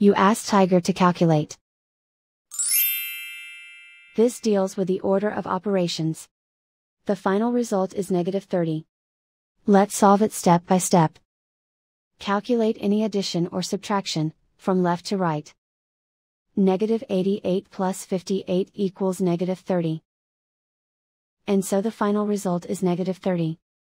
You ask Tiger to calculate. This deals with the order of operations. The final result is -30. Let's solve it step by step. Calculate any addition or subtraction, from left to right. -88 plus 58 equals -30. And so the final result is -30.